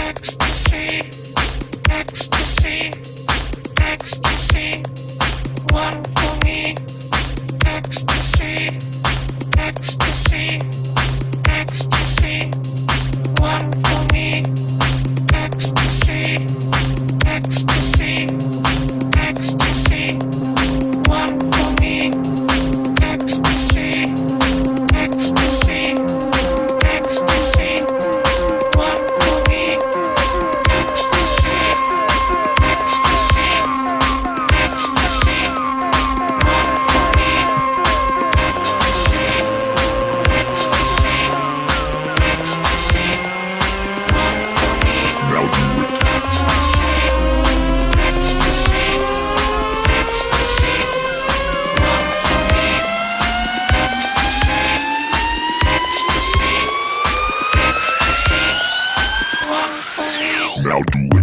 ecstasy, ecstasy, ecstasy, one for me, ecstasy, ecstasy, ecstasy, one for me, ecstasy, ecstasy, ecstasy, one for me, ecstasy, ecstasy, ecstasy, one for me, ecstasy, ecstasy, ecstasy, one for me, ecstasy, ecstasy, ecstasy, one for me. Now do it. Ecstasy, ecstasy, ecstasy, one for me, ecstasy, ecstasy, ecstasy, one for me. Now do it.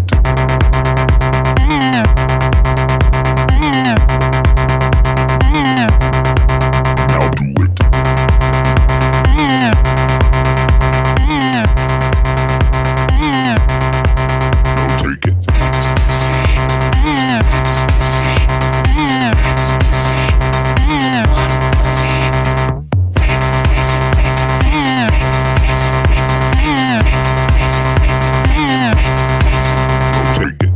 Now do it. Now take it. Ecstasy, ecstasy, ecstasy, one for me. Take it.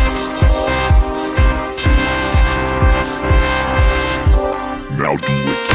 Now do it.